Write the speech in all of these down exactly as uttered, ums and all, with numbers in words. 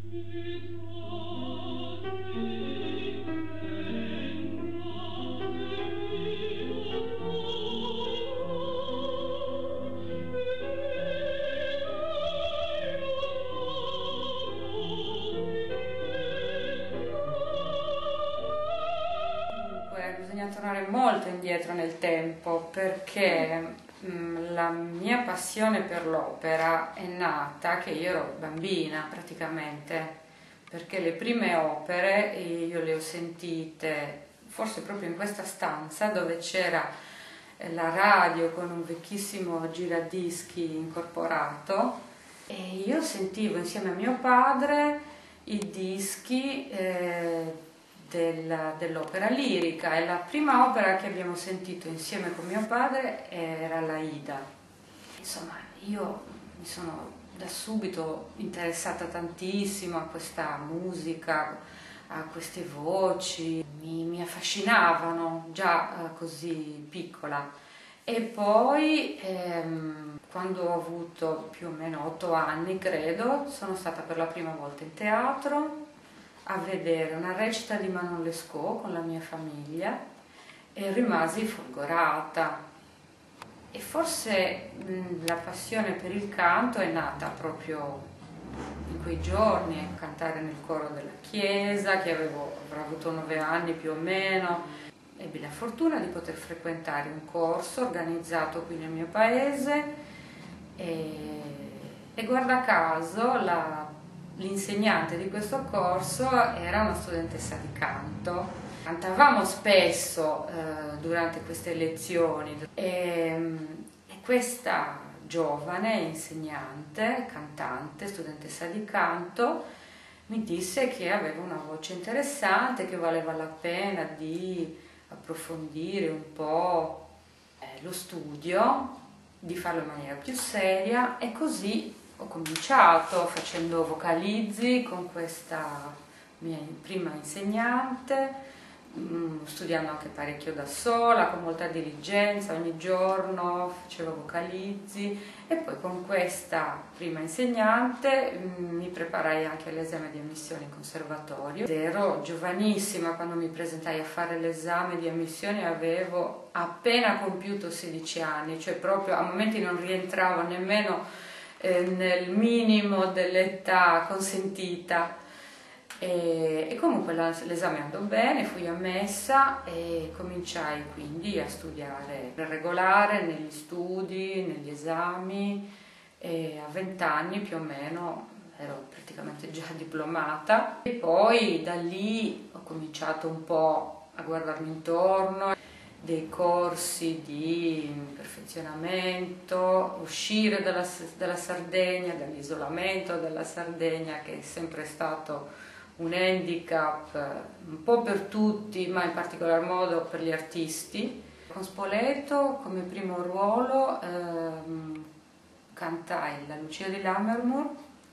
Bisogna tornare molto indietro nel tempo, perché mh, la mia passione per l'opera è nata che io ero bambina praticamente, perché le prime opere io le ho sentite forse proprio in questa stanza dove c'era la radio con un vecchissimo giradischi incorporato, e io sentivo insieme a mio padre i dischi eh, del, dell'opera lirica, e la prima opera che abbiamo sentito insieme con mio padre era l'Aida. Insomma, io mi sono da subito interessata tantissimo a questa musica, a queste voci, mi, mi affascinavano già eh, così piccola. E poi ehm, quando ho avuto più o meno otto anni, credo, sono stata per la prima volta in teatro a vedere una recita di Manon Lescaut con la mia famiglia e rimasi folgorata. E forse mh, la passione per il canto è nata proprio in quei giorni, a cantare nel coro della chiesa, che avevo, avrò avuto nove anni più o meno. Ebbi la fortuna di poter frequentare un corso organizzato qui nel mio paese e, e guarda caso la l'insegnante di questo corso era una studentessa di canto. Cantavamo spesso eh, durante queste lezioni e, e questa giovane insegnante, cantante, studentessa di canto, mi disse che aveva una voce interessante, che valeva la pena di approfondire un po' eh, lo studio, di farlo in maniera più seria, e così ho cominciato facendo vocalizzi con questa mia prima insegnante, studiando anche parecchio da sola, con molta diligenza, ogni giorno facevo vocalizzi, e poi con questa prima insegnante mi preparai anche all'esame di ammissione in conservatorio. Ero giovanissima quando mi presentai a fare l'esame di ammissione, avevo appena compiuto sedici anni, cioè proprio a momenti non rientravo nemmeno nel minimo dell'età consentita, e, e comunque l'esame andò bene, fui ammessa e cominciai quindi a studiare regolare negli studi, negli esami, e a vent'anni più o meno ero praticamente già diplomata, e poi da lì ho cominciato un po' a guardarmi intorno, dei corsi di perfezionamento, uscire dalla, dalla Sardegna, dall'isolamento della Sardegna, che è sempre stato un handicap un po' per tutti, ma in particolar modo per gli artisti. Con Spoleto come primo ruolo ehm, cantai la Lucia di Lammermoor,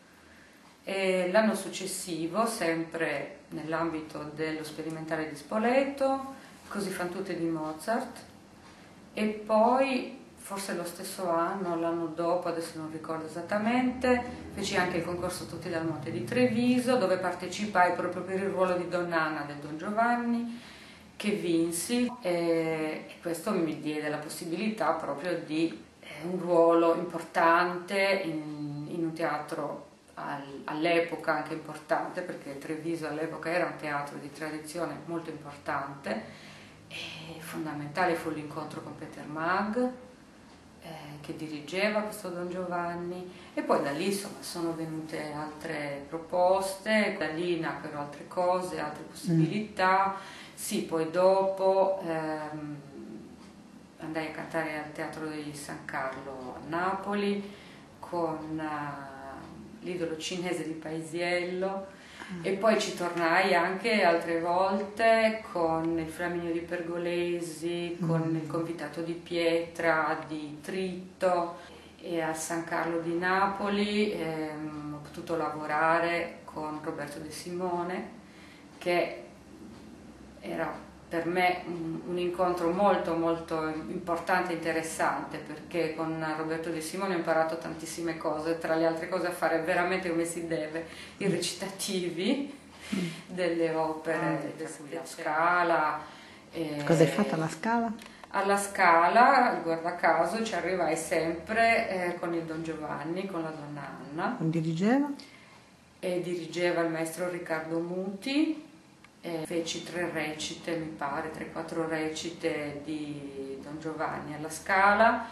e l'anno successivo, sempre nell'ambito dello sperimentale di Spoleto, Così fan tutte di Mozart, e poi forse lo stesso anno, l'anno dopo, adesso non ricordo esattamente, feci anche il concorso Tutti dal Monte di Treviso, dove partecipai proprio per il ruolo di Donn'Anna del Don Giovanni, che vinsi, e questo mi diede la possibilità proprio di un ruolo importante in, in un teatro all'epoca anche importante, perché Treviso all'epoca era un teatro di tradizione molto importante. E fondamentale fu l'incontro con Peter Maag, eh, che dirigeva questo Don Giovanni, e poi da lì insomma sono venute altre proposte, da lì nacquero altre cose, altre possibilità. Mm. Sì, poi dopo ehm, andai a cantare al Teatro di San Carlo a Napoli con uh, l'idolo cinese di Paisiello. E poi ci tornai anche altre volte con il Flaminio di Pergolesi, con mm. il Convitato di Pietra, di Tritto, e a San Carlo di Napoli ehm, ho potuto lavorare con Roberto De Simone, che era per me un, un incontro molto molto importante e interessante, perché con Roberto De Simone ho imparato tantissime cose, tra le altre cose a fare veramente come si deve i recitativi mm. delle opere, ah, della Scala. E... Cosa hai fatto alla Scala? Alla Scala, guarda caso, ci arrivai sempre eh, con il Don Giovanni, con la donna Anna. Dirigeva? E dirigeva il maestro Riccardo Muti. E feci tre recite, mi pare, tre quattro recite di Don Giovanni alla Scala.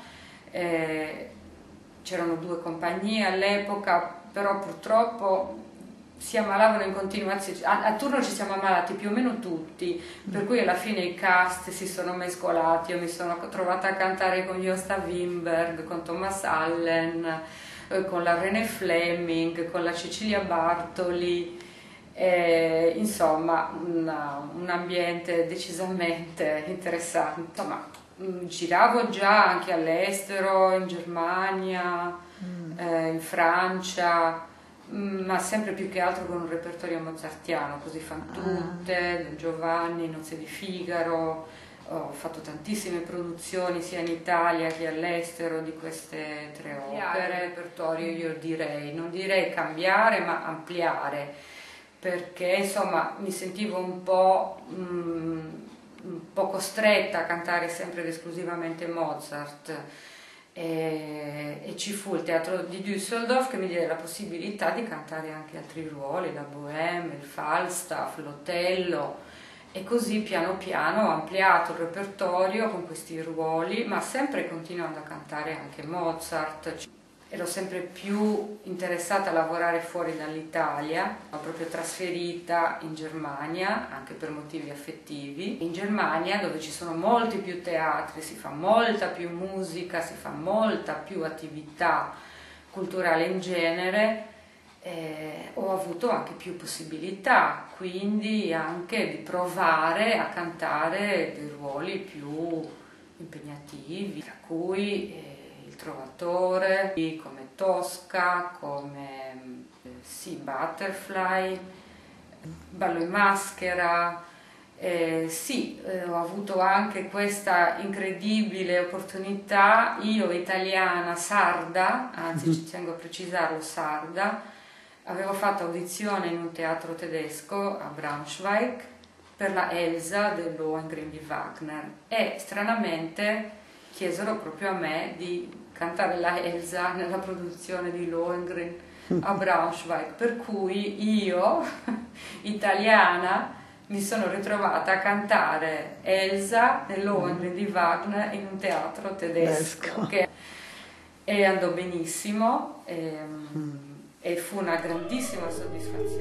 C'erano due compagnie all'epoca, però purtroppo si ammalavano in continuazione, a, a turno ci siamo ammalati più o meno tutti, per cui alla fine i cast si sono mescolati, io mi sono trovata a cantare con Josta Wimberg, con Thomas Allen, eh, con la René Fleming, con la Cecilia Bartoli. Eh, insomma una, un ambiente decisamente interessante. Insomma, mh, giravo già anche all'estero, in Germania, mm. eh, in Francia, mh, ma sempre più che altro con un repertorio mozartiano, così fan tutte, ah. Don Giovanni, Nozze di Figaro. Ho fatto tantissime produzioni sia in Italia che all'estero di queste tre opere. Il repertorio io direi, non direi cambiare ma ampliare, perché insomma mi sentivo un po', mm, un po' costretta a cantare sempre ed esclusivamente Mozart, e, e ci fu il teatro di Düsseldorf che mi diede la possibilità di cantare anche altri ruoli, la Bohème, il Falstaff, l'Otello, e così piano piano ho ampliato il repertorio con questi ruoli, ma sempre continuando a cantare anche Mozart. Ero sempre più interessata a lavorare fuori dall'Italia, sono proprio trasferita in Germania, anche per motivi affettivi. In Germania, dove ci sono molti più teatri, si fa molta più musica, si fa molta più attività culturale in genere, eh, ho avuto anche più possibilità, quindi anche di provare a cantare dei ruoli più impegnativi, tra cui eh, il Trovatore, come Tosca, come sì, Butterfly, Ballo in maschera. Eh, sì, eh, ho avuto anche questa incredibile opportunità, io italiana, sarda, anzi ci tengo a precisarlo, sarda, avevo fatto audizione in un teatro tedesco a Braunschweig per la Elsa del Lohengrin di Wagner e stranamente chiesero proprio a me di cantare la Elsa nella produzione di Lohengrin a Braunschweig, per cui io, italiana, mi sono ritrovata a cantare Elsa nel Lohengrin di Wagner in un teatro tedesco, che, e andò benissimo e, e fu una grandissima soddisfazione.